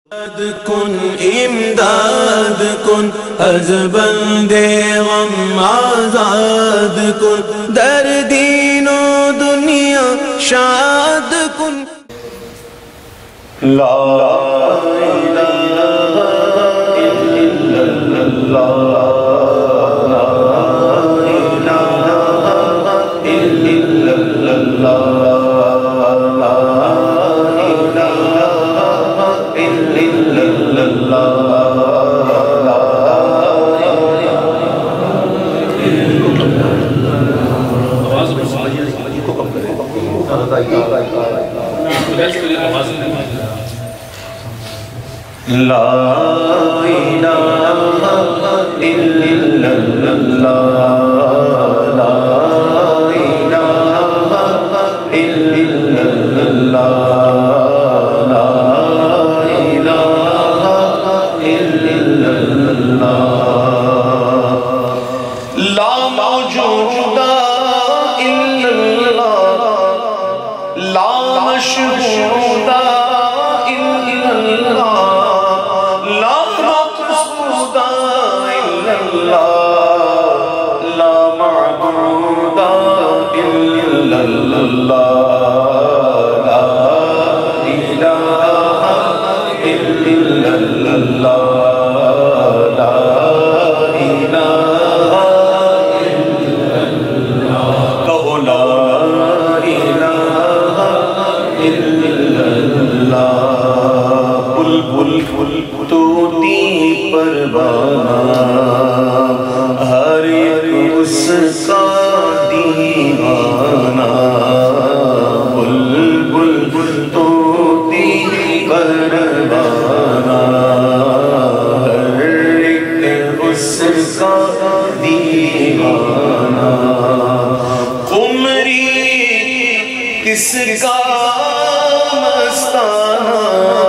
کن امداد کن از بندے غم آزاد کن در دین و دنیا شاد کن. لا الہ الا اللہ لا الہ الا اللہ لا الہ الا اللہ لا الہ الا اللہ لا موجود الا اللہ لا مشہود الا اللہ لا معبود الا اللہ لا الہ الا اللہ لا الہ الا اللہ کہو لا الہ الا اللہ بلبل طوطی پروانہ ہر ایک اس کا دیوانہ بلبل طوطی پروانہ ہر ایک اس کا دیوانہ قمری کس کا مستانہ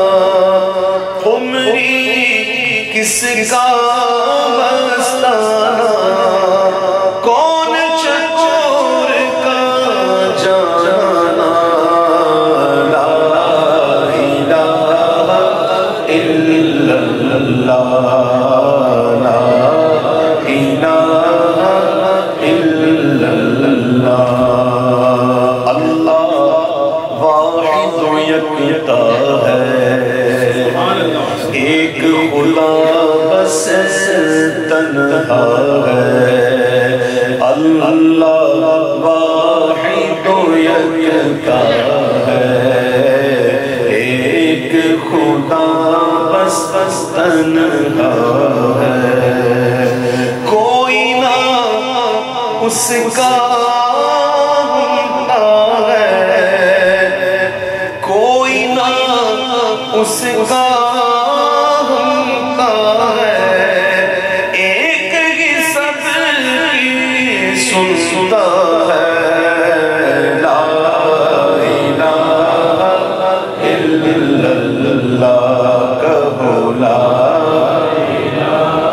قمری کس کا مستانہ کون چکور کا جانا لا الہ الا اللہ لا الہ الا اللہ اللہ واحد یکتا ہے ایک خدا بس تنہا ہے اللہ واحد یکتا ہے ایک خدا بس تنہا ہے کوئی نہ اس کا ہے کوئی نہ اس کا سنتا ہے لا الہ الا اللہ کہو لا الہ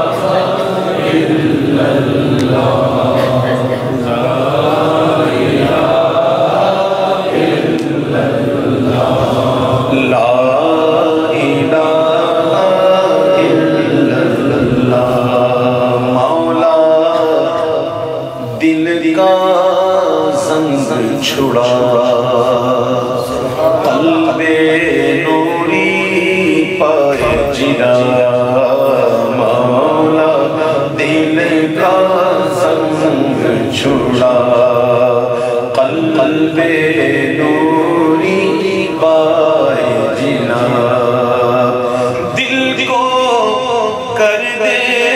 الا اللہ لا الہ الا اللہ لا الہ الا اللہ مولا دل کا زنگ چھڑا قلب نوری پائے جلا مولا دل کا زنگ چھڑا قلب نوری پائے جلا دل کو کر دے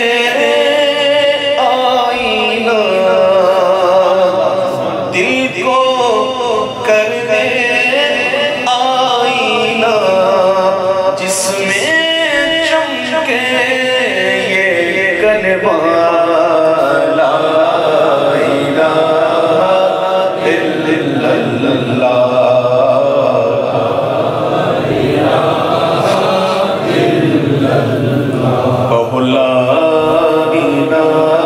کر دے آئینہ جس میں چمکے یہ کلمہ لا الہ الا اللہ کہو لا الہ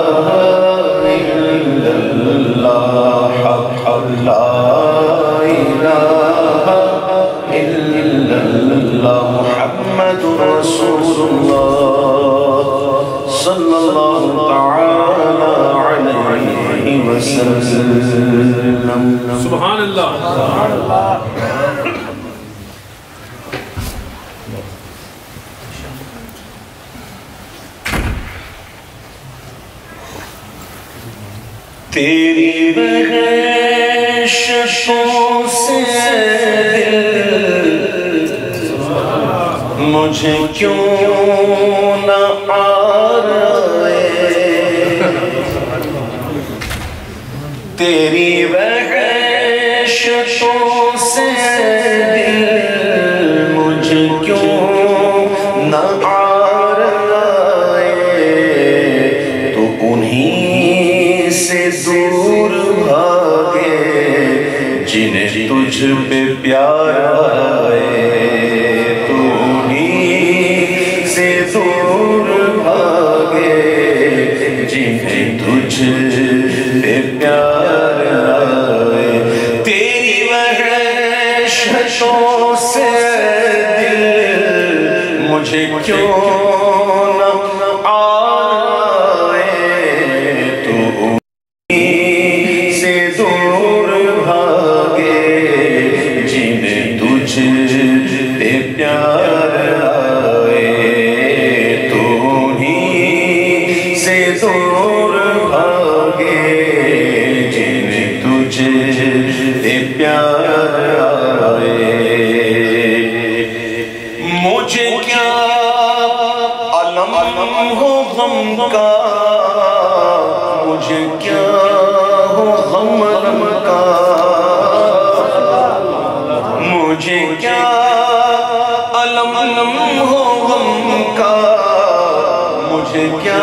الا اللہ حق لا الہ الا اللہ محمد رسول اللہ صلی اللہ تعالی علیہ وسلم. سبحان اللہ. تیری بخششوں سے مجھے کیوں نہ آرائے، تیری بخششوں سے مجھے کیوں نہ آرائے، تو انہی سے دور بھاگے جنہیں تجھ پہ پیار آئے، تو انہی سے دور بھاگے جنہیں تجھ پہ پیار آئے. تیری بخششوں سے دل مجھے کیوں نہ آئے، تو انہی سے دور بھاگے جنہیں تجھ پہ پیار آئے، تو انہی سے دور بھاگے جنہیں تجھ پہ پیار آئے. مجھے کیا علم ہو غم کا، مجھے کیا ہو غم کا، مجھے کیا علم ہو غم کا، مجھے کیا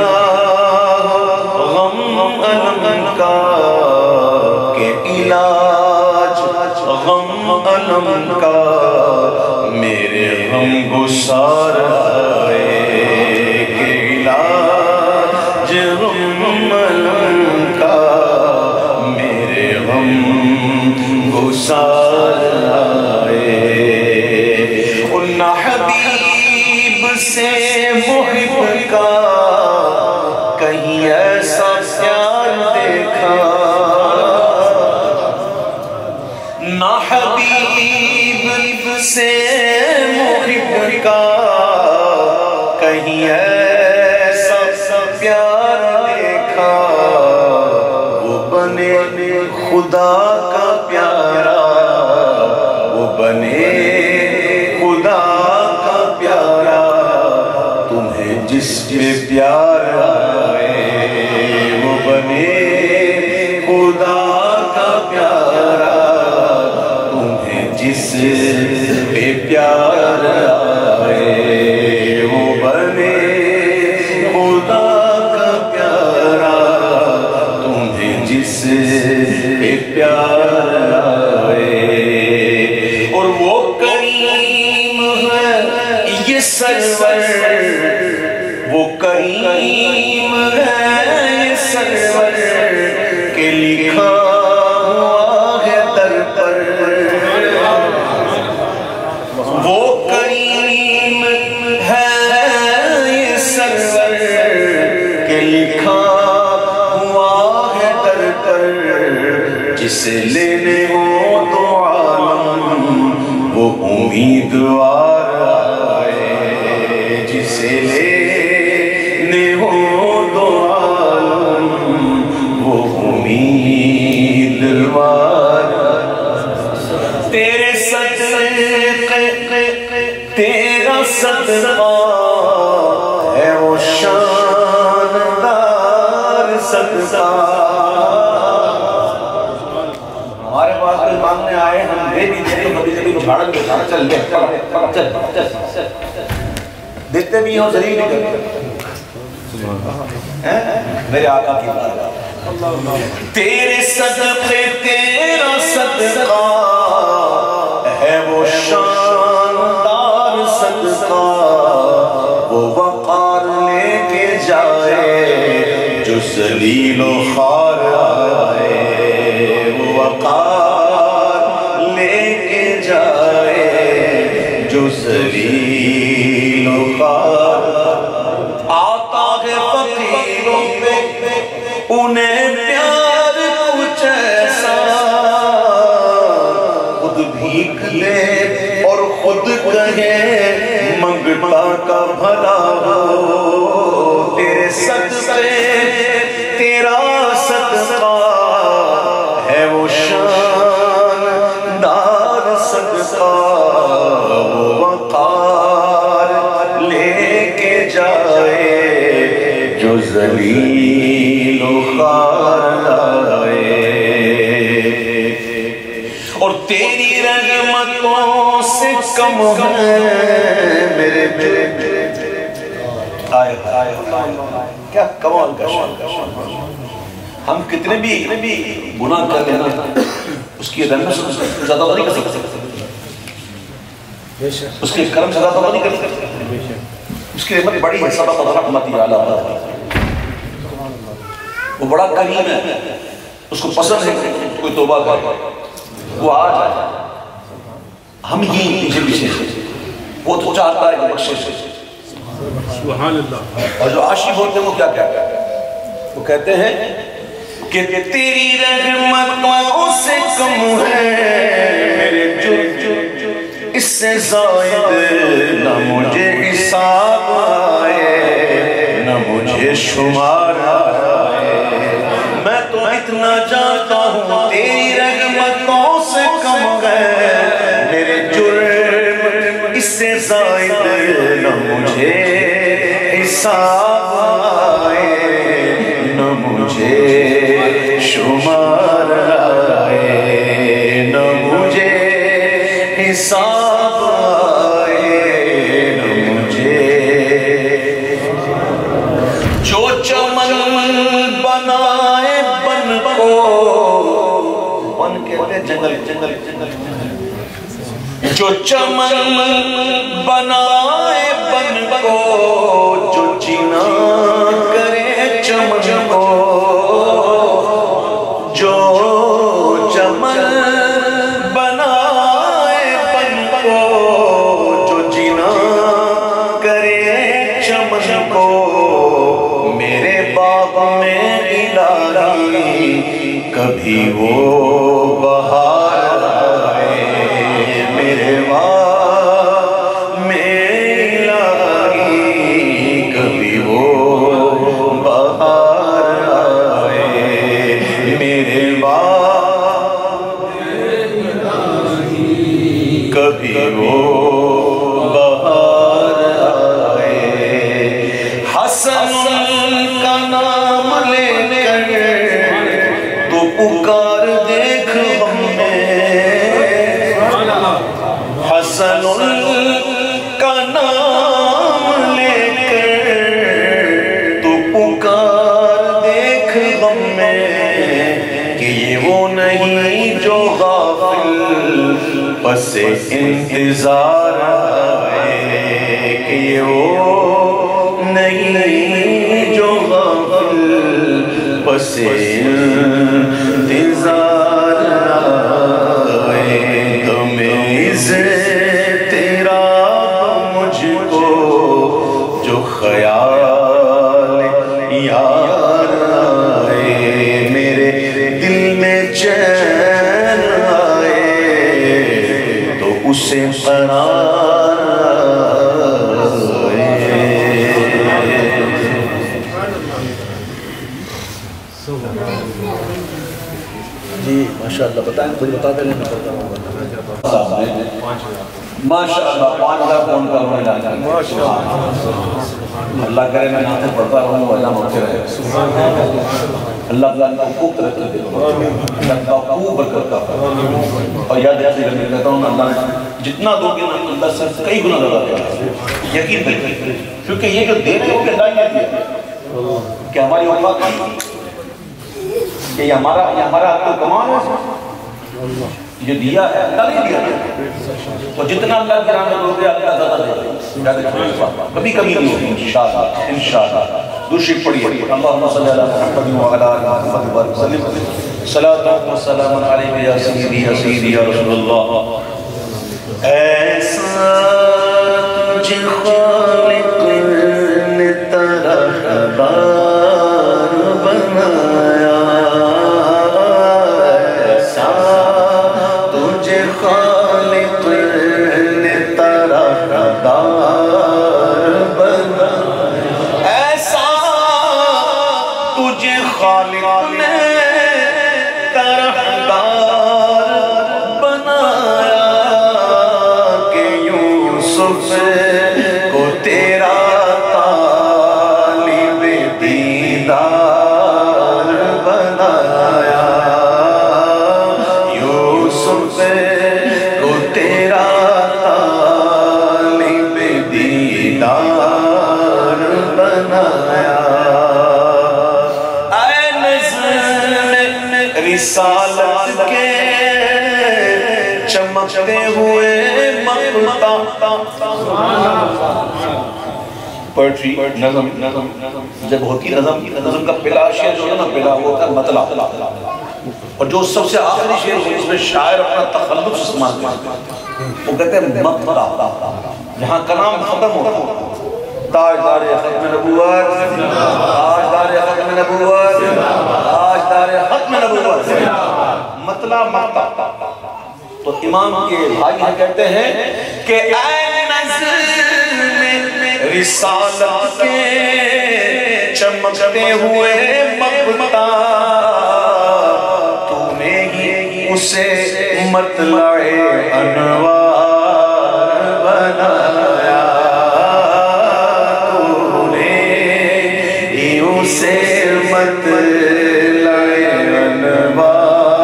غم علم کا، کہ علاج غم علم کا میرے غم گسار ہے، کہ علاج غم علم کا میرے غم گسار ہے. نہ حبیب سے محب کا کہیں ایسا پیار دیکھا، نہ حبیب سے محب کا کہیں ایسا پیار دیکھا، وہ بنے خدا کا پیارا، وہ بنے خدا کا پیارا، تمہیں جس پہ پیار آئے، وہ بنے خدا کا پیارا، تمہیں جس پہ پیار آئے، وہ بنے خدا کا پیارا، تمہیں جس پہ پیار آئے. اور وہ کریم ہے یہ سرور، وہ کریم ہے یہ سرور، کہ لکھا ہوا ہے در پر، وہ کریم ہے یہ سرور، کہ لکھا ہوا ہے در پر، جسے لینے ہو تو عالم وہ امیدوار آئے، جسے لینے ہو تو عالم وہ امیدوار. تیرے صدقے تیرا صدقہ ہے وہ شاندار صدقہ. ہمارے پاس کوئی مانگنے آئے ہم دے بھی دیں تو کبھی کبھی جھاڑن کے ساتھ چل لے چل دیتے بھی ہوں ضریب نہیں کرتے. میرے آقا کی بات، تیرے صدقے تیرا صدقہ ہے وہ شاندار صدقہ، وہ وقار لے کے جائے جو ذلیل و خوار آئے، وہ وقار لے کے جائے جو ذلیل و خوار بہار آتا ہے فقیروں پہ انہیں پیار کچھ ایسا خود بھیک لے اور خود کہے منگتا کا بھلا ہو تیرے صدقے تیرا صدقہ ہے وہ شاندار صدقہ وہ وقار لے کے جائے جو ذلیل و خوار لائے اور تیری رحمتوں سے کم ہے میرے کیا کمال کا شان ہم کتنے بھی گناہ کر لینا اس کی رحمت سے زیادہ نہیں کر سکتے اس کے کرم سے زیادہ نہیں کر سکتے اس کی رحمت بڑی ہے سبق رحمتی اعلیٰ وہ بڑا کریم ہے اس کو پسند ہے کوئی توبہ کرے وہ آ جائے ہم ہی پیچھے وہ تو چاہتا ہے کہ بخشش سبحان اللہ اور جو عاشق ہوتے ہیں وہ کیا کہتے ہیں وہ کہتے ہیں کہ تیری رحمتوں سے کم ہے میرے جرم اس سے زائد نہ مجھے حساب آئے نہ مجھے شمار آئے میں تو اتنا جانتا ہوں تیری رحمتوں سے کم ہے میرے جرم اس سے زائد نہ مجھے حساب آئے نہ مجھے شمار آئے نہ مجھے حساب آئے نہ مجھے جو چمن بنائے بن کو بن کہتے ہیں جنگل جو چمن بنائے بن کو جو جینا کرے چمن کو جو چمن بنائے بن کو جو جینا کرے چمن کو میرے باغ میں الہی کبھی وہ بہار آئے میرے باغ میں الہی کبھی وہ بہار آئے میرے باغ میں الہی کبھی وہ بہار آئے حسن کا نام لے کر تو پکار دیکھ حسن کا نام لے کر تو پکار دیکھ غم میں کہ یہ وہ نہیں جو غافل پس انتظار آئے کہ یہ وہ نہیں جو غافل پس انتظار آئے تمہیں سے تیرا مجھ کو جو خیال یار آئے میرے دل میں چین آئے تو اسے قرار آئے جی ماشاءاللہ بتائیں خود بتا دیں میں پڑھتا ہوں ماشاءاللہ 5000 فون کا ہونے لگا اللہ کرے میں ناتے پڑھتا رہوں اللہ موقع رہے اللہ کا خوب ترقی دے اللہ کا خوب برکت کا اور یاد ایسی کرنے کہتا ہوں اللہ جتنا دو گے اللہ سے کئی گنا زیادہ دے یقین دے کیونکہ یہ جو دے رہے ہو کہ اللہ یہ دیا کہ ہماری اوقات کی کہ یہ ہمارا آپ کو کمان ہے یہ دیا ہے اللہ نہیں دیا تو جتنا اللہ کی راہ میں دو گے اللہ زیادہ دے کبھی کبھی نہیں ہوگی انشاءاللہ انشاءاللہ دوسری پڑھیے اللہم صلی اللہ محمد وعلی آلہ محمد وسلم صلاة و سلام علیہ یا سیدی یا سیدی یا رسول اللہ ایسا تجھے خالق یوسف کو تیرا طالب دیدار بنایا، یوسف کو تیرا طالب دیدار بنایا، اے نظم رسالت کے چمکتے ہوئے مقتا، پوئٹری نظم جب ہوتی نظم کا پہلا شعر جو ہے نا، پہلا ہوتا ہے مطلع، اور جو سب سے آخری شعر ہوتا ہے اس میں شاعر اپنا تخلص استعمال کرتے ہیں، وہ کہتے ہیں مقتا، جہاں کلام ختم ہوتا ہے، تاجدار ختم نبوت، تاجدار ختم نبوت، تاجدار ختم نبوت، مطلع مقتا۔ تو امام کے بھائی کہتے ہیں کہ اے نظم رسالت کے چمکتے ہوئے مقتا، تو نے ہی اسے مطلع انوار بنایا، تو نے ہی اسے مطلع انوار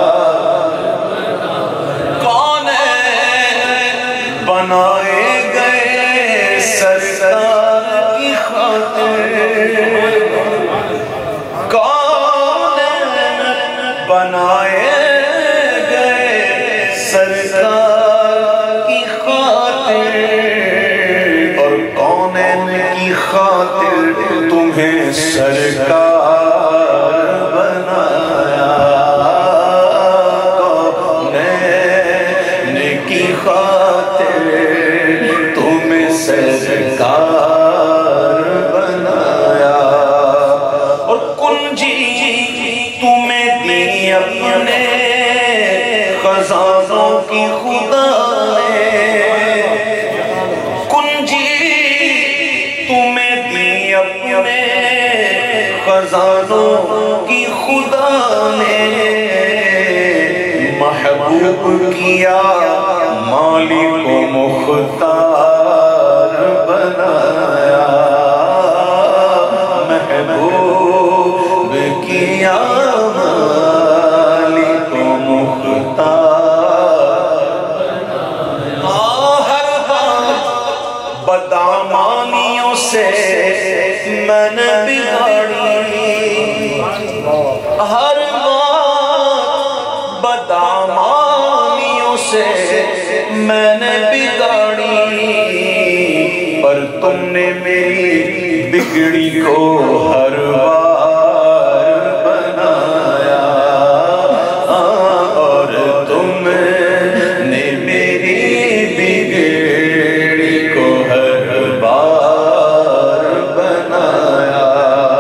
بنائے گئے سرکار کی خاطر، کون بنائے گئے سرکار کی خاطر، اور کون کی خاطر تمہیں سرکار بنایا، کون کی خاطر تمہیں سرکار بنایا، اور کنجی تمہیں دی اپنے خزانوں کی خدا نے، کنجی تمہیں دی اپنے خزانوں کی خدا نے، محبوب کیا مالک و مختار بنایا، محبوب کیا مالک و مختار بنایا، ہر بات بدامانیوں سے میں نے بگاڑی، ہر بات بدامانیوں سے میں نے بگاڑی، پر تم نے میری بگڑی کو ہر بار بنایا، اور تم نے میری بگڑی کو ہر بار بنایا،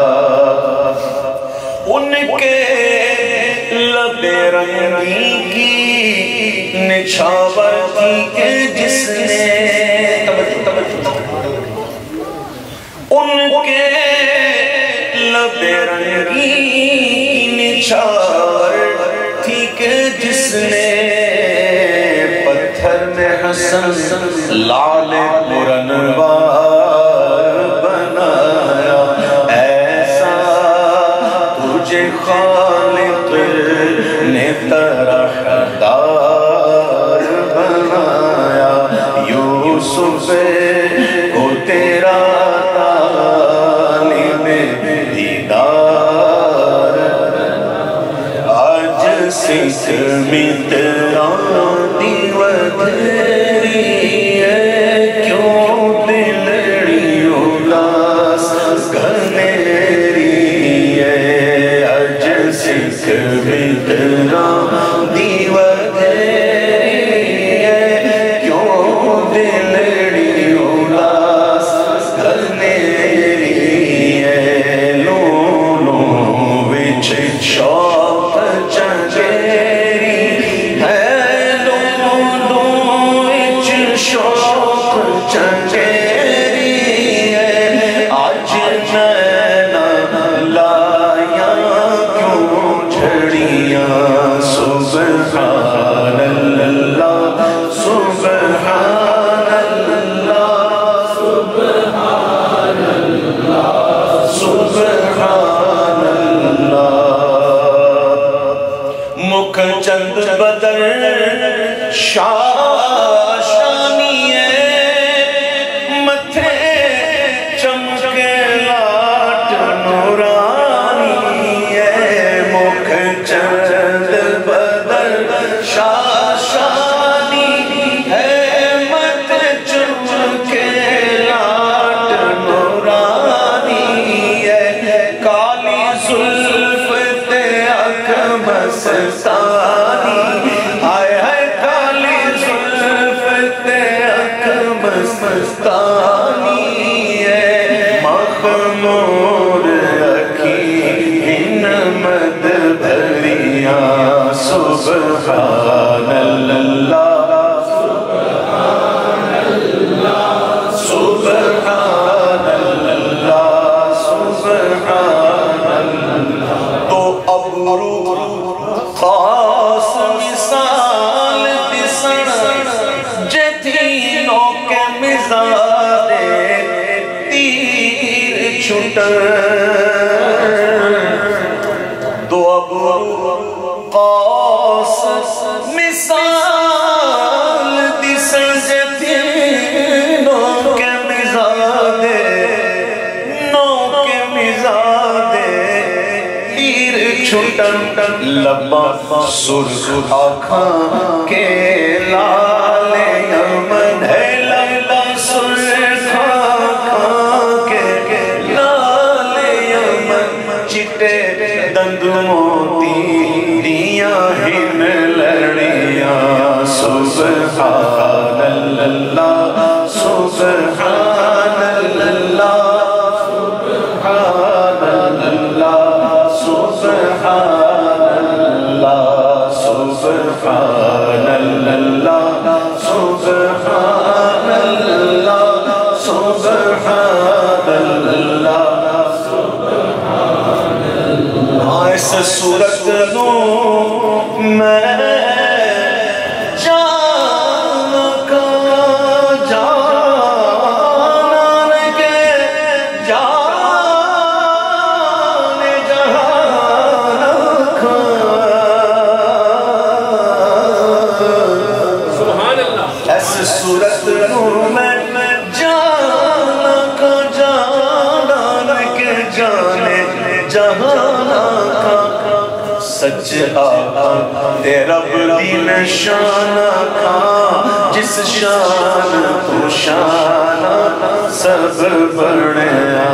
ان کے لب رنگی کی نچھاور تھی کہ جس نے، ان کے لب رنگی کی نچھاور تھی کہ جس نے، پتھر میں حسن لال پرانوار بنایا، ایسا تجھے خالق نے طرحدار بنایا، یوسف کو تیرا طالب دیدار، آج سکھ میں تیرا دیوتری ہے، کیوں دل مستانی آئے ہے کالی زلف تے اک مستانی ہے مخمور اکھی نمد بھریا سبحان اللہ خاص مثال دسن جتینوں کے مزاد تیر چھٹن دو ابرو خاص مثال دسن جتینوں کے مزاد نو کے مزاد تیر چھٹن لبا سر آنکھاں کے لال یمن ہے لبا سر آنکھاں کے لال یمن چٹے دند موتی دیاں ہن لڑیاں سبحان اللہ سبحان اللہ سبحان اللہ سبحان اللہ سبحان اللہ سبحان اللہ سبحان اللہ اس صورت نو میں سچ آقا تیرا بڑی نشانہ کھا جس شان تو شانہ سب بڑھیا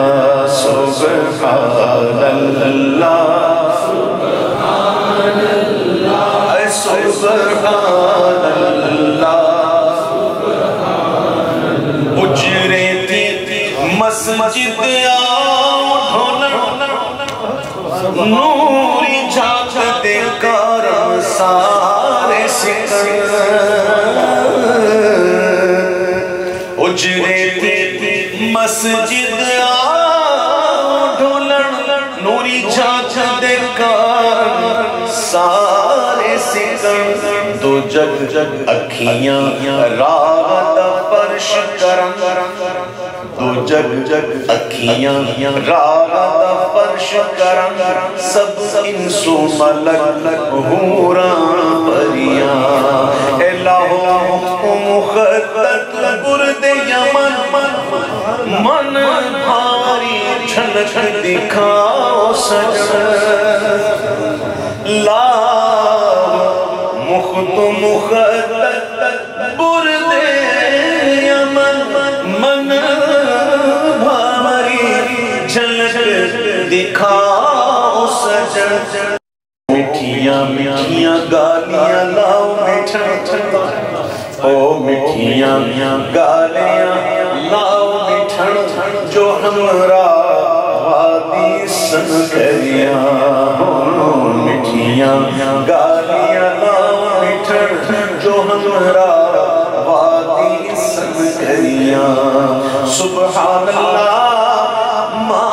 سبحان اللہ سبحان اللہ سبحان اللہ اجرے تھی مسجد آؤ نوری جھاک دے کر سارے سکر اجرے تھی مسجد آؤ ڈھولن نوری جھاک دے کر سارے سکر دو جگ جگ اکھیاں رات فرش کرن دو جگ جگ اکھیاں رات فرش کرن سب انسو ملک حوران پریاں الہو مخطط برد یمن من بھاری جھلک دکھاؤ سجن لا مخطط برد یمن من بھاری جھلک دکھاؤ سجن مٹھیاں مٹھیاں گالیاں لاؤ مٹھن او مٹھیاں گالیاں لاؤ مٹھن جو ہمرا وادی سن کریاں مٹھیاں گالیاں لاؤ مٹھن جو ہمرا وادی سن کریاں سبحان اللہ ما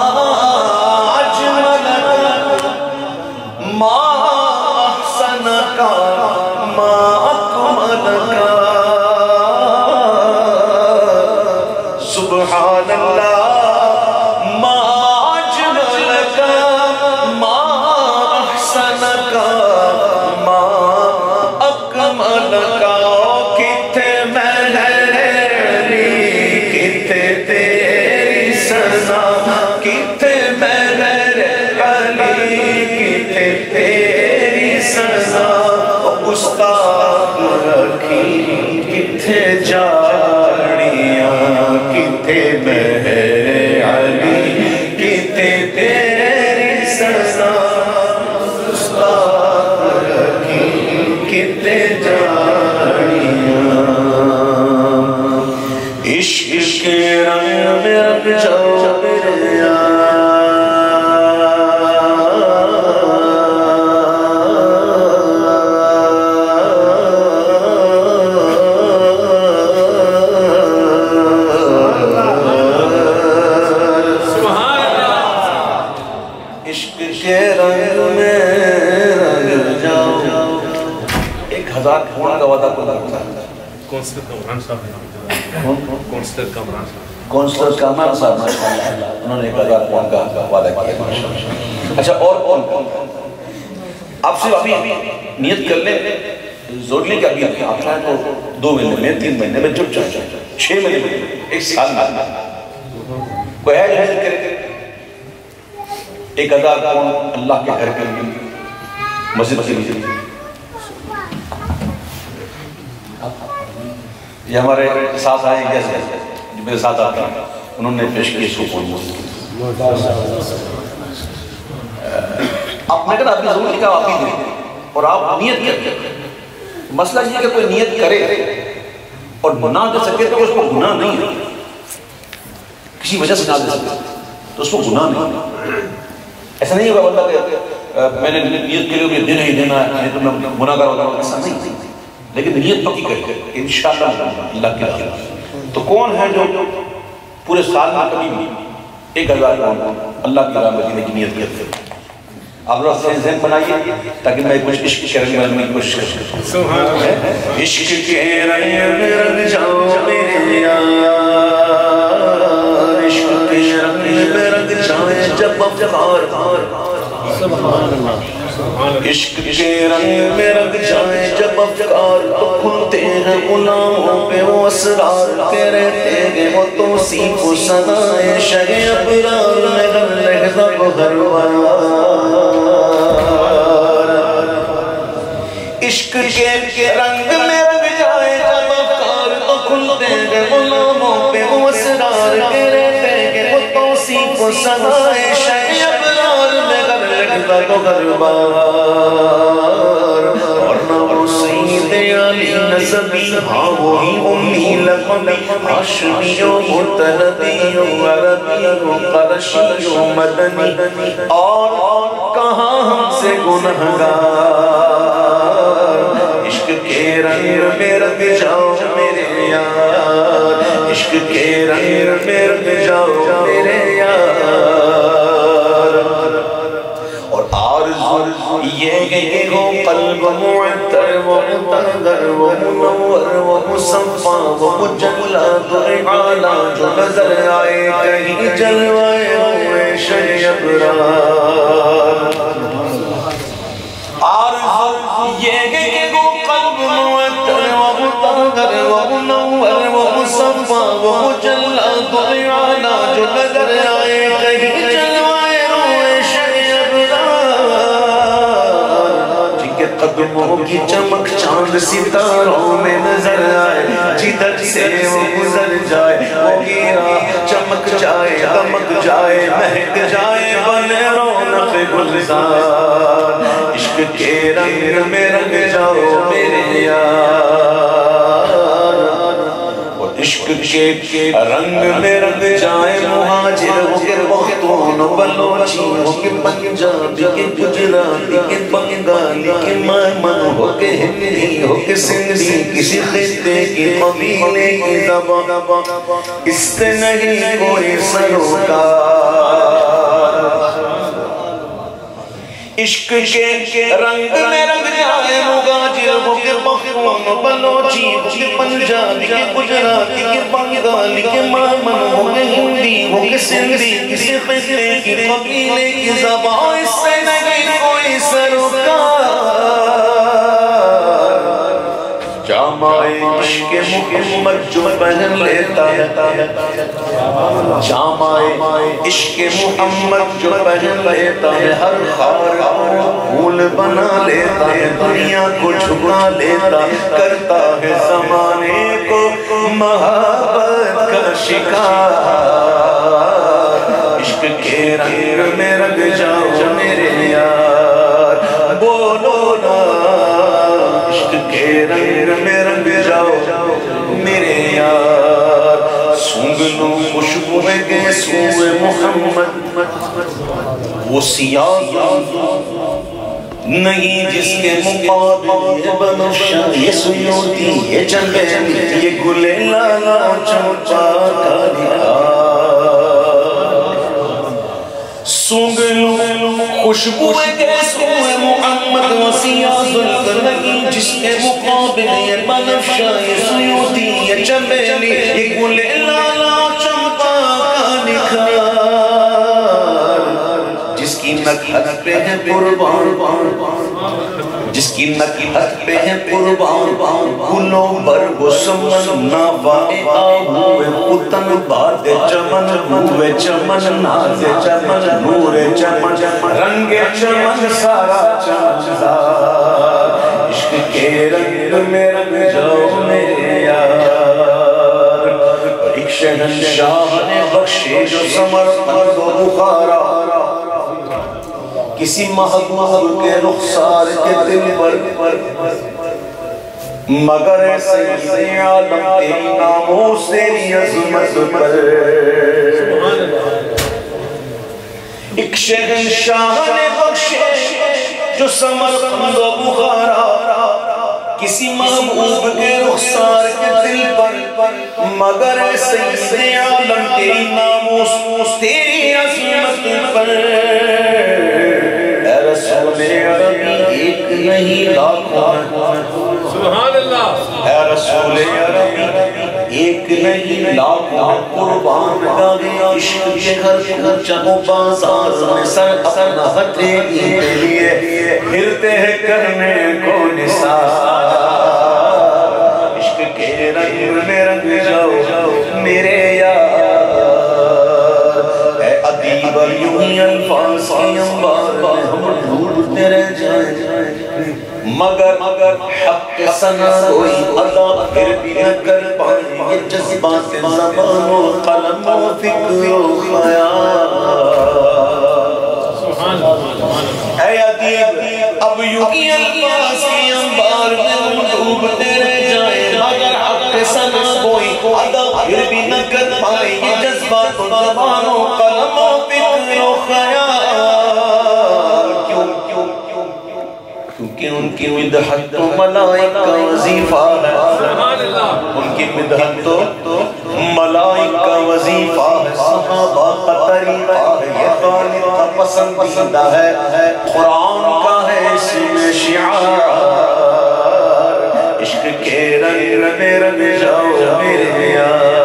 اجملک ما احسنک ما اکملک سبحان اللہ ما اجملک ما احسنک ما اکملک کتے مہری کتے تیری سزا کتے مہری کتے تیری سزا استاد رکھی کتے جاڑیاں کتے مہر علی کتے تیری سزا استاد جاؤ میرے یار کا وعدہ کو کرتا ہے کونسلر کامران صاحب ہیں کونسلر کامران صاحب کونسلر کامران صاحب ماشاءاللہ انہوں نے 1000 پاؤنڈ کا وعدہ کیا ماشاءاللہ. اچھا اور کون آپ سے ابھی نیت کر لیں زور لیں کہ ابھی آپ چاہیں تو 2 مہینے میں 3 مہینے میں جب چاہیں 6 مہینے میں 1 سال میں کوئی ہے جو نیت کرے 1000 پاؤنڈ اللہ کے گھر کے لیے مسجد کے لیے. یہ ہمارے ساتھ آئے گیسے جو میرے ساتھ آتے ہیں انہوں نے پیش کی سکون آپ نے کہا آپ نے ضرور کہا آپ ہی دیں اور آپ نیت کرتے مسئلہ یہ کہ کوئی نیت کرے اور نہ دے سکے تو اس کو گناہ نہیں ہے کسی وجہ سے نہ دے سکے تو اس کو گناہ نہیں ہے. ایسا نہیں ہوگا بندہ کہ میں نے نیت کے لیے دینا ہی دینا ہے تو میں گناہ کر ہوگا ایسا نہیں لیکن نیت پکی کرے انشاءاللہ اللہ کی راہ. تو کون ہے جو پورے سال میں کبھی بھی 1000 پاؤنڈ اللہ کی راہ میں دینے کی نیت کرتے ہیں؟ آپ لوگ اپنے ذہن بنائیے تاکہ میں کچھ عشق کے رنگ میں کوشش کروں. عشق کے رنگ میں رنگ جاؤ میرے یار عشق کے رنگ میں رنگ جائے جب افکار عشق کے رنگ میں رنگ جائیں جب افکار تو کھلتے ہیں غلاموں پہ وہ اسرار کے رہتے ہیں وہ توصیف و ثنائے شہ ابرار میں ہر لحظہ کو ہر بار عشق کے رنگ میں رنگ جائیں جب افکار تو کھلتے ہیں غلاموں پہ وہ اسرار کے رہتے ہیں وہ توصیف و ثنائے شہ ابرار میں ہر لحظہ کو ہر بار اور نہ وہ سید علی نسبی ہاں وہی امی لقبی ہاشمی و متحدی و عربی و قرشی و مدنی اور کہاں ہم سے گنہگار عشق کے رنگ میں رنگ جاؤ میرے یار عشق کے رنگ میں رنگ جاؤ میرے یار. یہ ہو قلب معطر و مطہر و منور و مصفا و مجلہ دعالا جو نظر آئے کہیں جلوائے ہوئے شہ ابرار. یہ ہو قلب معطر و مطہر و منور و مصفا و مجلہ دعالا جو نظر آئے کہیں جلوائے ہوئے شہ ابرار. قدموں کی چمک چاند ستاروں میں نظر آئے جدھر سے وہ گزر جائے وہ گیرا چمک جائے دمک جائے مہک جائے بنے رونق گلزار. عشق کے رنگ میں رنگ جاؤ میرے یار اور عشق کے رنگ میں رنگ جائے مہاجر ہو کے پختون بلوچی ہو کے پنجابی کے گجراتی کے بنگالی کے مائمن ہو کے ہندی ہو کے سندھی کسی خطے کی قبیلے کی زبان اس سے نہیں کوئی سروکار. عشق کے رنگ میں رنگ جائے مغاجر ہو کے پختون بلوچی ہو کے پنجابی کے گجراتی کے بنگالی کے مائمن ہو کے ہندی ہو کے سندھی کسی خطے کی قبیلے کی زبان اس سے نہیں کوئی سروکار. جامع عشق محمد جو پہن لیتا ہے جامع عشق محمد جو پہن لیتا ہے ہر خار پھول بنا لیتا ہے دنیا کو جھکا لیتا کرتا ہے زمانے کو محبت کا شکار. عشق کے رنگ میں رنگ جاؤ میرے یار بولو نا عشق کے رنگ میں رنگ جاؤ میرے یار. سونگ سنو خوشبو گیسو محمد وہ سیاہ نہیں جس کے مقابل یہ بنفشہ یہ سیوتی یہ چنبیلی یہ گلے لالا چمپا کا نکھار سونگلو خوشبو گیسو محمد و سیاہ ذوالفقار نہیں جس کے مقابل یہ بنفشہ یہ سیوتی یہ چنبیلی یہ گلے لالا چمپا کا نکھار جس کی نکحت پہ ہے قربان جس کی نکحت پہ ہے قربان گلوں برگ و سمن ناوائے آہوے قطن باد چمن ہوئے چمن ناز چمن نور چمن رنگ چمن سارا چمزار عشق کے رنگ میں رنگ جاؤ میرے یار ایک شہنشاہ نے بخشے جو سمرقند و بخارا کسی محبوب کے رخسار کے دل پر مگر سید عالم تیری ناموس تیری عظمت پر ایک شہنشاہ نے بخشے جو سمرقند و بخارا کسی محبوب کے رخسار کے دل پر مگر سید عالم تیری ناموس تیری عظمت پر رسول عربی ایک نہیں لاکھوں سبحان اللہ اے رسول عربی ایک نہیں لاکھوں قربان داغے عشق کے ہر کوچہ و بازار میں سر اپنا ہتھیلی کے لیے پھرتے ہیں کرنے کو نثار عشق کے رنگ میں رنگ جاؤ میرے یار اے ادیب یوں ہی الفاظ کی انبار میں ہم ڈھونڈتے رہ جائیں مگر حق سنا کوئی ادا پھر بھی نہ کر پائیں یہ جذبات زبان و قلم و فکر و خیال اے ادیب اب یوں ہی الفاظ کی انبار میں ہم ڈھونڈتے رہ جائیں مگر حق سنا کوئی ادا پھر بھی نہ کر پائیں یہ جذبات زبان و قلم و فکر و خیال کیونکہ ان کی مدحت تو ملائکہ وظیفہ ہے ان کی مدحت تو ملائکہ وظیفہ ہے صحابہ کا طریقہ ہے یہ خالق کا پسندیدہ ہے قرآن کا ہے اس میں شعار عشق کے رنگ میں رنگ جاؤ میرے یار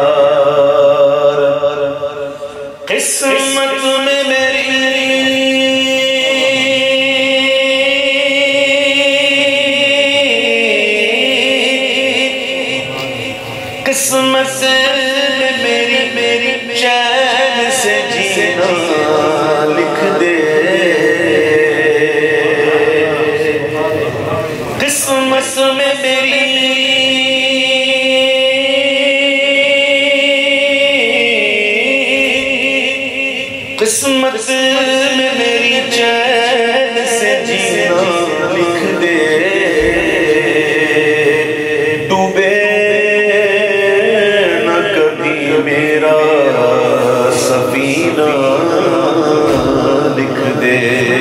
قسمت میں میری قسمت میں میری چین سے جینا لکھ دے قسمت میں میری قسمت میں میری چین سے جینا لکھ دے ڈوبے نہ کبھی میرا سفینہ لکھ دے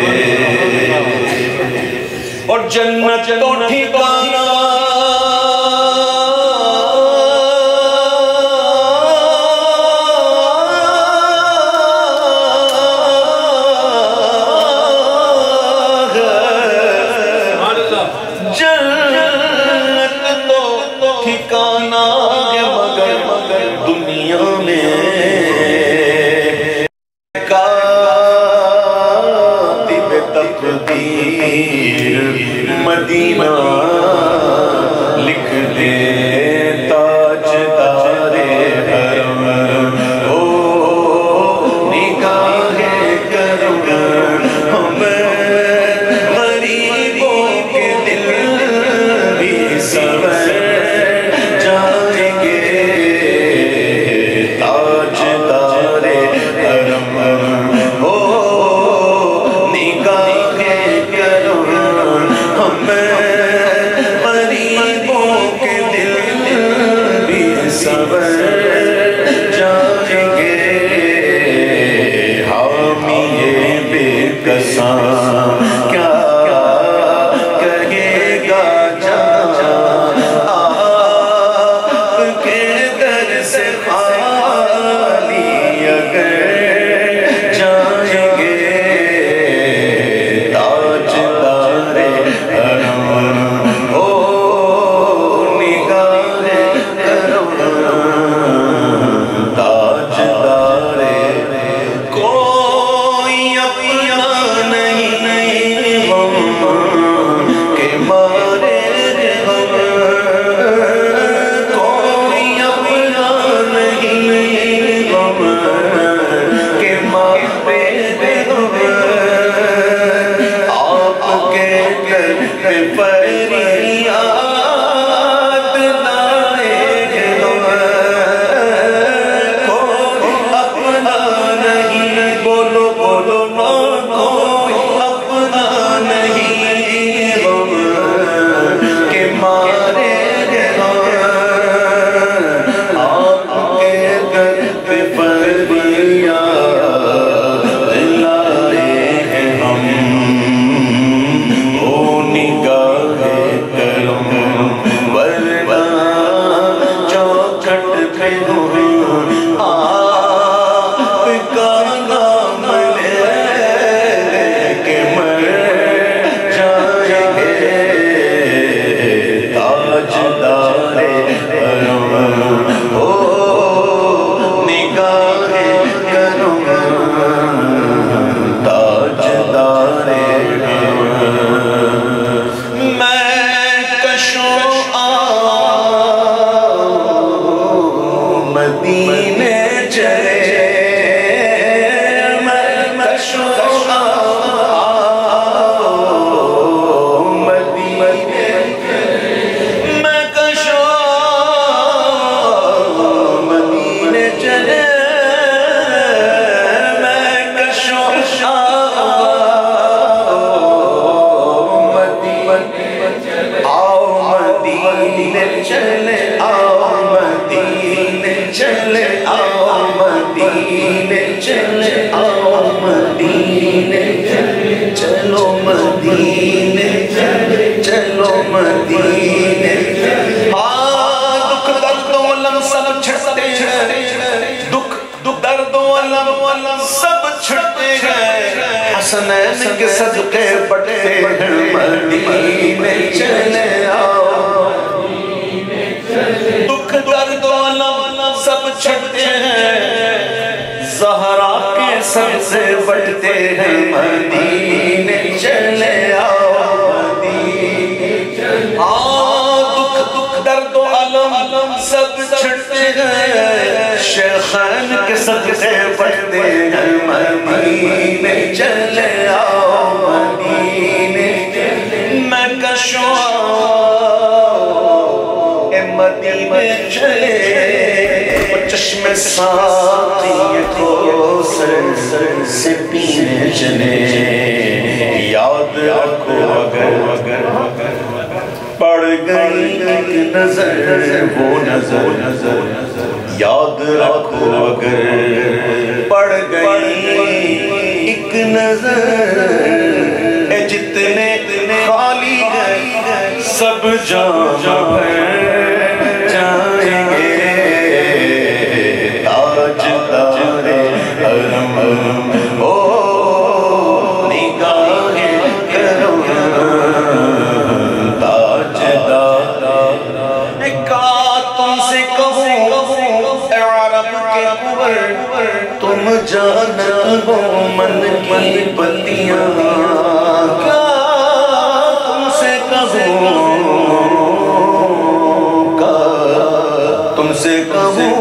اور جنت تو ٹھکانہ مدینہ بولو بولو نا کوئی اپنا نہیں غم کے مارے آپ کے در پہ فریاد لائے ہیں ہم او نگاہ کرم ورنہ چوکھٹ پہ آپ کا نام لے کے مر جائیں گے تاجدار کرم او نگاہ کرم تاجدار کرم میں کشوں مدینے چلے میں کشوں مدینے میں کشوں مدینے چلے میں کشوں آؤ مدینے چلے آؤ مدینے چلے آؤ مدینے چلے آؤ مدینے چلو مدینے چلو مدینے دکھ درد و علم سب چھٹتے ہیں دکھ درد و علم سب چھٹتے ہیں حسنین کے صدقے بڑھتے ہیں مدینے چلے آؤ دکھ درد و علم سب چھٹتے ہیں زہرا کے سب سے بڑھتے ہیں مدینے چلے آؤ دکھ درد و علم سب چھٹتے ہیں شیخین کے صدقے بڑھتے ہیں مدینے چلے آؤ مدینے میں کشوں مدینے چلے چشم ساتھی کو سر سے پینے چلے یاد رکھو اگر پڑ گئی ایک نظر وہ نظر یاد رکھو اگر پڑ گئی ایک نظر جتنے خالی ہیں سب جام جائیں گے تاجدار حرم او نگاہ کرم تاجدار تم سے کہوں اے عرب کے قبر تم جانت ہو من کی بتیاں کیا تم سے کہوں تم سے کہوں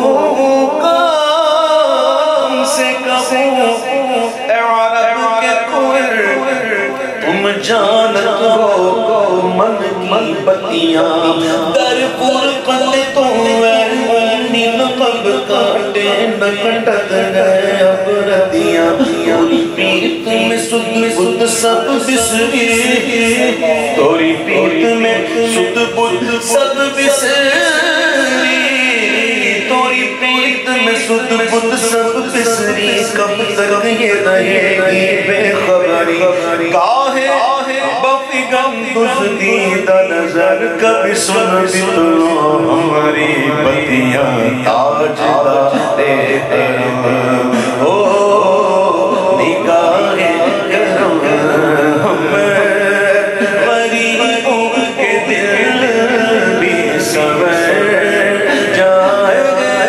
اے عرب کے قبر تم جانت ہو من کی بتیاں در پر قلتوں نقب کاٹے نہ کٹت گئے اب ردیاں توری پیت میں سد بدھ سب بسری توری پیت میں سد بدھ سب بسری توری پیت میں سد بدھ سب بسری کب تک یہ رہے گی بے خبری کاہے بفگم دزدیدہ نظر کبھی سن بھی تو ہماری بتیاں تاجدار حرم او نگاہ کرم ہمیں غریبوں کے دل بھی سمجھ جائے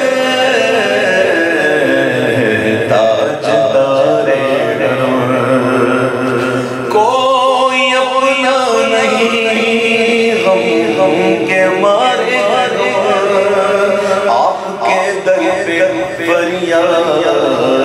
تاجدار حرم کوئی اپنا نہیں غم کے مارے آپ کے در پہ فریاد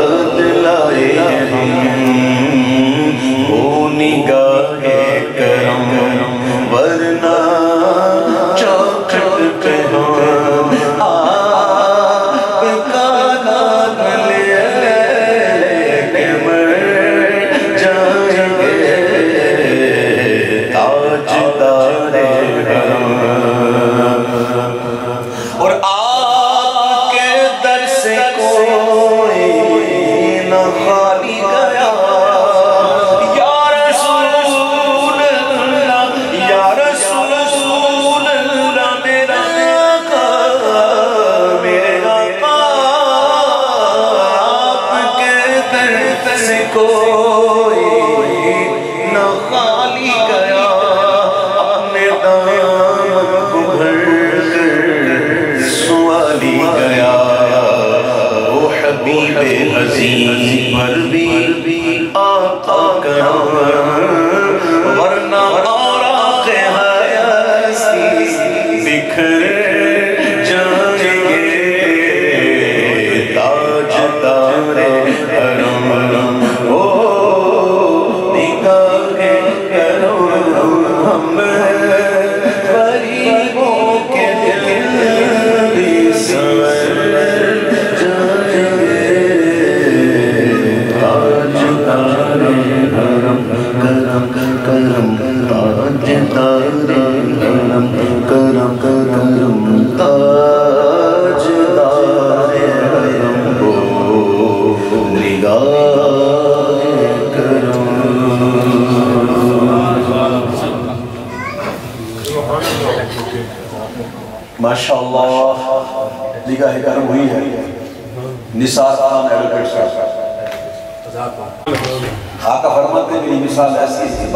سے کوئی نہ خالی گیا اپنے دامن کو بھر کر سوالی گیا وہ حبیب عظیم پر بھی آقا کرم ورنہ اوراق ہستی بکھر جائیں گے تاجدار حرم او نگاہ کرم ہم غریبوں کے دل بھی سنور جائیں گے تاجدار حرم کرم کرم تاجدار حرم کرم کرم تاجدار حرم کو نگاہ کرم ماشاءاللہ نگاہ کرم ہوئی ہے نثار خان ایڈوکیٹ صاحب آقا فرماتے ہیں میری مثال ایسی تھی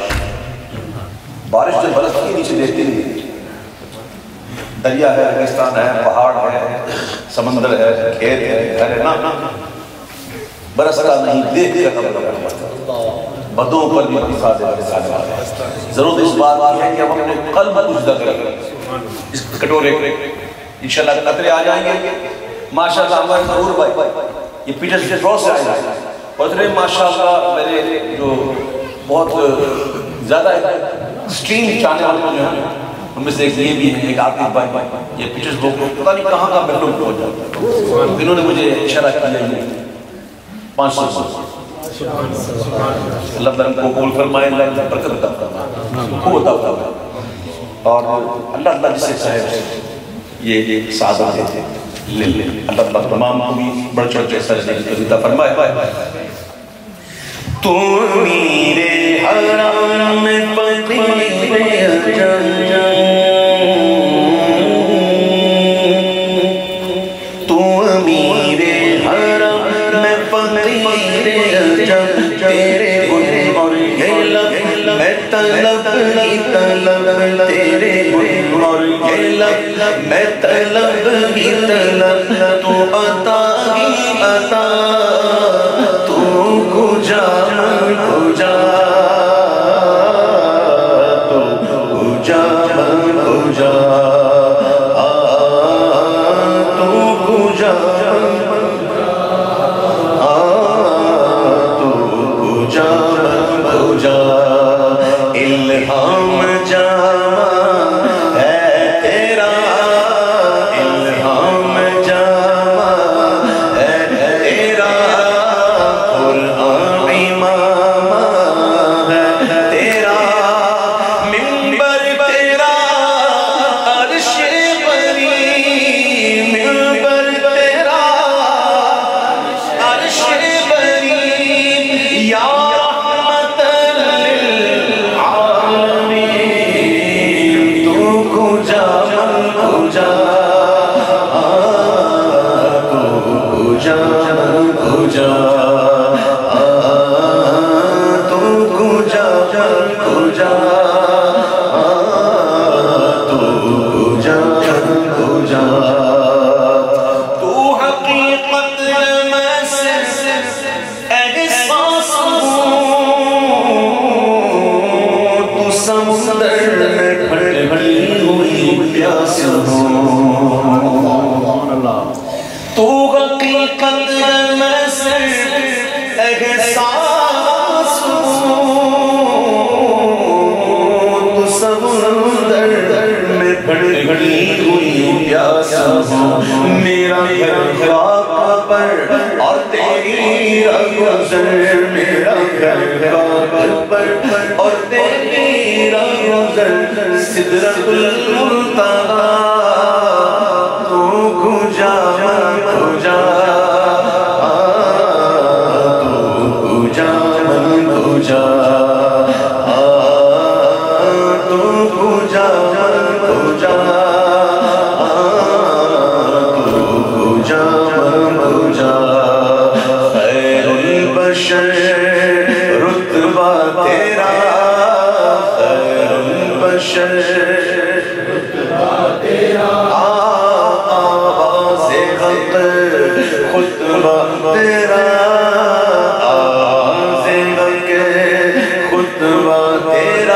بارش جو برس کی نیچے دیکھتی نہیں دریا ہے ریگستان ہے پہاڑ ہے سمندر ہے کھیت ہے گھر ہے نا برستا نہیں دیکھ کر بدوں پر بھی مثال ضرورت اس بات ہے کہ ہم اپنے قلب اجدہ کریں اس کٹورے انشاءاللہ قطرے آ جائیں گے ماشاءاللہ ہمارے ضرور بھائی یہ پیٹر سے ڈرو سے آئے جائیں قطرے ماشاءاللہ میرے جو بہت زیادہ سٹریم چاہنے والے جو ہیں ان میں سے ایک یہ بھی ہے ایک عاقب بھائی یہ پیٹرز برگ پتہ نہیں کہاں کا بیٹھوں پہنچ جاتا انہوں نے مجھے اشارہ کیا ہے 500 اللہ تعالیٰ کو قبول فرمائے اللہ برکت عطا فرمائے قوت عطا فرمائے اور اللہ جسے صاحب یہ سعادت دیتے لے اللہ تعالیٰ تمام کو بھی بڑھ چڑھ کے سجدے کی عطا فرمائے تو میرے حرم میں فقیر اجل تو میرے حرم میں فقیر اجل تیرے بن اور یہ لب میں طلب ہی طلب تیرے بن اور یہ لب میں طلب ہی طلب تو عطا ہی عطا تو کجا کجا تو کجا کجا تو کجا تو کجا کجا الہام جامع ہے تیرا الہام جامع ہے تیرا قرآن امام ہے تیرا منبر تیرا عرش بری منبر تیرا عرش بری یا رحمت للعالمین تو کجا من کجا تو کجا من کجا تو کجا من کجا تو کجا من کجا تو حقیقت میں سے احساس ہوں تو سمندر میں بھٹکی ہوئی پیاس ہوں تو حقیقت میں سے احساس ہوں تو سمندر میں بھٹکی ہوئی پیاس ہوں میرا گھر خاک پر اور تیری رگزر میرا گھر خاک پر اور تیری رگزر سدرۃ المنتہی تو کجا من کجا تو کجا من کجا تو کجا من کجا تو کجا من کجا خیر البر البشر رتبہ تیرا خیر البشر رتبہ تیرا آواز حق خطبہ تیرا آواز حق خطبہ تیرا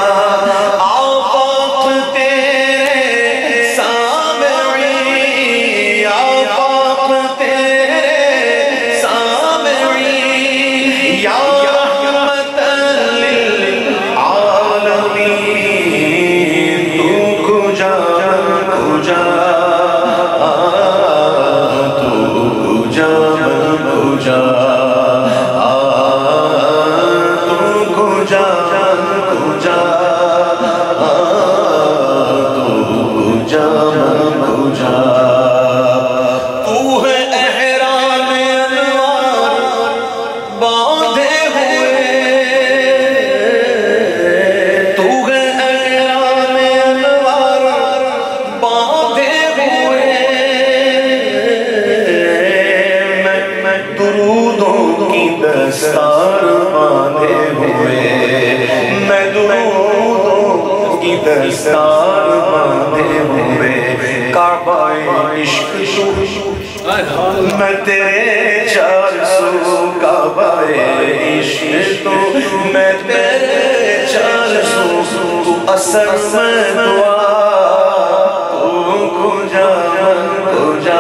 دستار باندھے ہوئے کعبہ عشق تو میں تیرے 400 کعبہ عشق تو میں تیرے 400 تو اثر میں دعا تو کھجا کھجا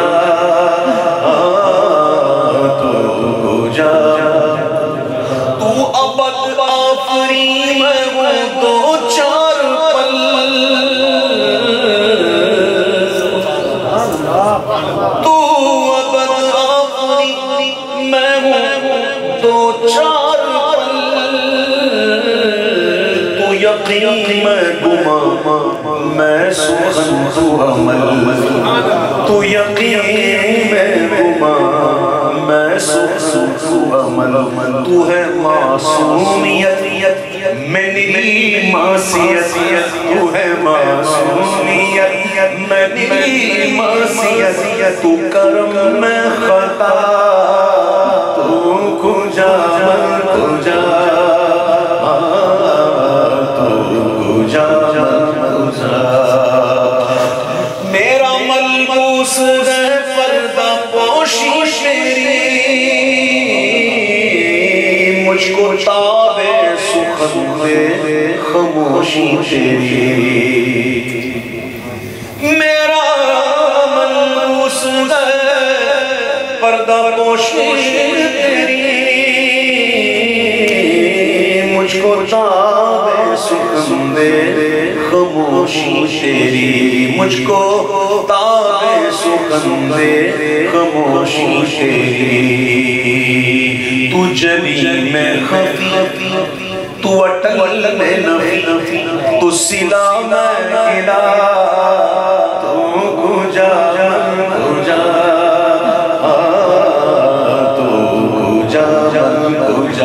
تو کھجا تو ابد آفری میں ہوں دو چار میں گما میں سخن تو عمل تو یقین میں گما میں سخن تو عمل تو ہے معصومیت میں نیلی معصیت تو ہے معصومیت میں نیلی معصیت تو کرم میں خطا تو کھجا کھجا میرا ملبوس ہے پردہ پوشی تیری مجھ کو تاب سخن دے خاموشی تیری میرا ملبوس ہے پردہ پوشی تیری مجھ کو تاب سخن دے خاموشی تیری مجھ کو تاب سخن دے خاموشی تیری تو جلی میں خفی تو اٹل میں نفی تو سلا میں گلا تو کھجا کھجا تو کھجا کھجا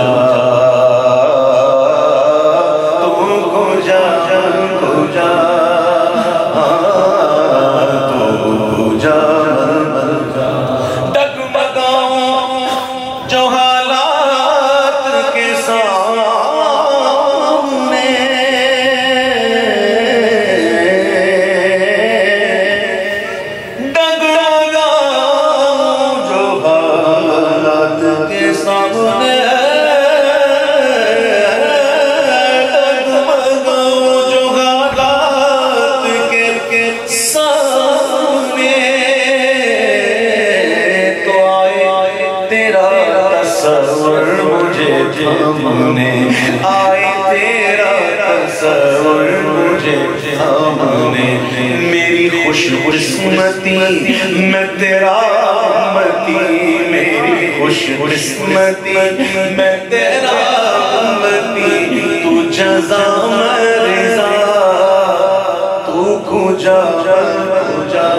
آئے تیرا تصور مجھے تھامنے میری خوش قسمتی میں تیرا امتی میری خوش قسمتی میں تیرا امتی تو جزا میں رضا تو کھجا کھجا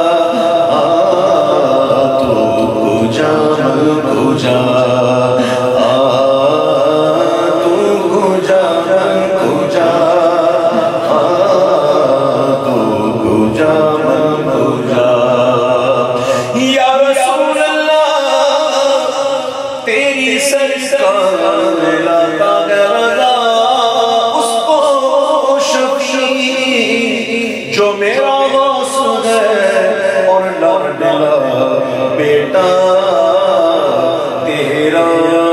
تو کھجا کھجا تیری سر سرکار لاتا ہے رضا اس کو شفیع جو میرا غوث ہے اور لاڈلا بیٹا تیرا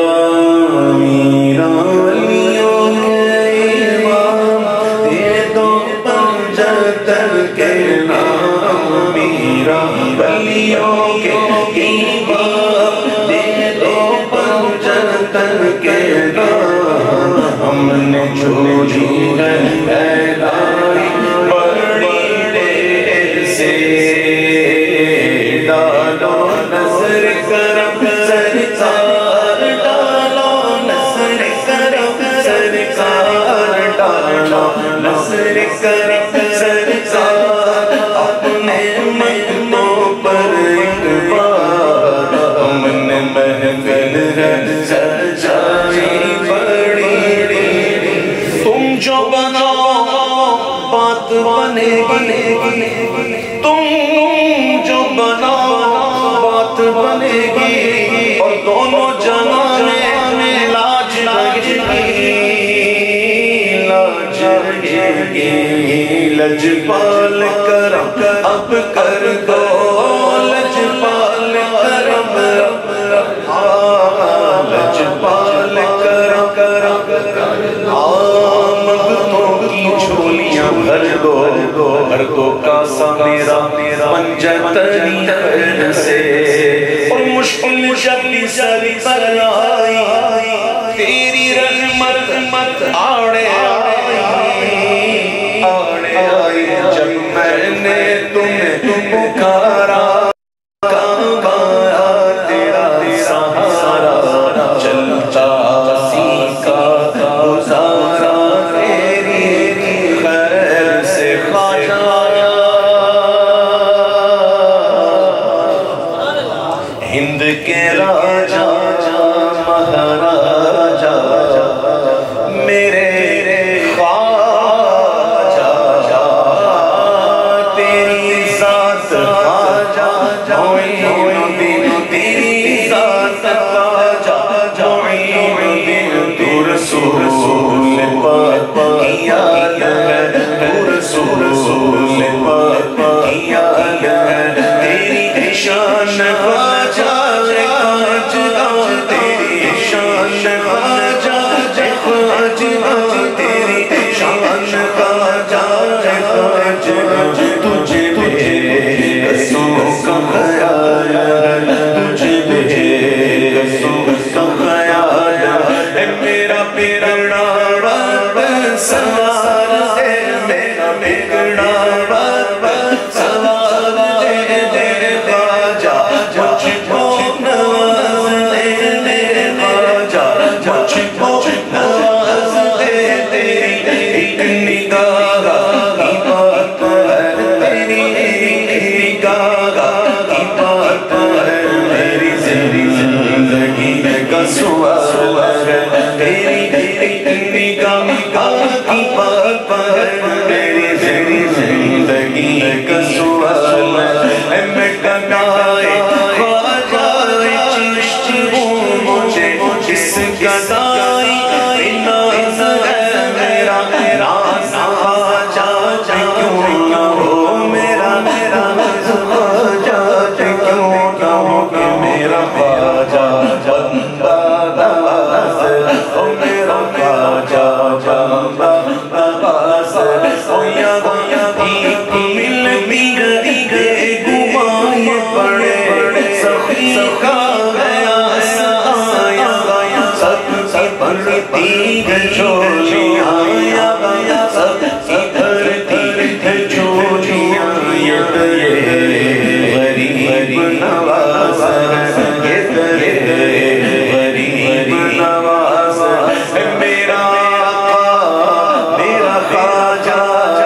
میرا ولیوں کے امام دے دو پنجتن کے نام میرا ولیوں کے امام دے دو پنجتن کے نام ہم نے چھوڑی ہے اعلائی بڑی دیر سے ڈالو نظر کرم سرکار ڈالو نظر کرم سرکار ڈالو نظر کرم سرکار اپنے مدنوں پر ایک بار ہم نے محفل سجائی بڑی تم جو بناؤ بات بنے گی تم جو بناؤ بات بنے گی اور دونوں جہاں میں لاج لگے گی لاج لگے گی لجپال کرم اب کر دو لجپال کرم لجپال کرم مغتوں کی جھولیاں بھر دو کاسا میرا پنجتنی کرن سے اور مشکل شکلی سری پر آئی تیری رحمت آڑے آئی جب میں نے تمہیں پکارا تیرا سہارا چلتا سیکھا گزارا تیری خیر سے خواجہ ہند کے راجا مہاراجا میرے خواجہ تیری ذات خواجہ تیری ذات خواجہ تو رسول پاک کی یاد ہے تو رسول پاک کی یاد ہے تیری شان خواجہ تیری شان خواجہ تیری شان خواجہ تجھے بے قصوں کا خیال تجھے بے قصوں کا خیال ہے میرا بگڑا وقت سوار ہے میرا بگڑا وقت سوار ہے دے خواجہ مجھ کو نواز دے خواجہ مجھ کو نواز دے تیری ایک نگاہ کی بات ہے تیری ایک نگاہ کی بات ہے میری زندگی کا سوال ہے تیری ایک نگاہ کی بات ہے میری زندگی کا سوال ہے میں گدائے خواجہ چشت ہوں مجھے اس گدائی ناز ہے میرا ناز خواجہ کیوں نہ ہو میرا خواجہ کیوں نہ ہو کہ میرا خواجہ بندہ نواز او میرا خواجہ بندہ نواز او یا مل گئے گمائے پڑے سخی کا گیا سایا سب کی بھرتی ہے جھولیاں سب کی بھرتی ہے جھولیاں یہ غریب نواز ہے یہ غریب نواز ہے میرا خواجہ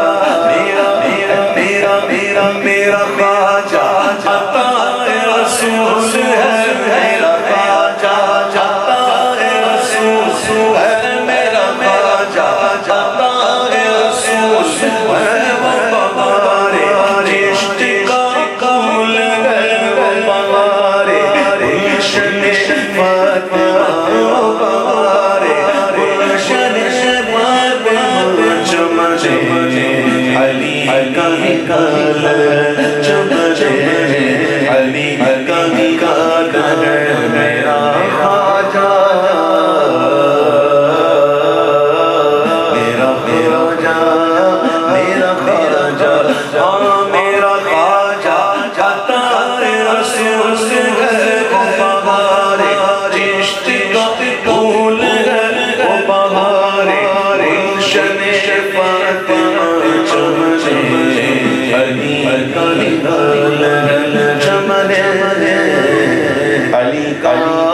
میرا خواجہ عطا رسول ہے میرا خواجہ عطا رسول ہے میرا خواجہ عطا رسول کا